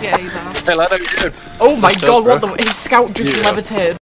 Yeah, he's ass. Hey, lad, how you doing? Oh my god, what the- his scout just levitated.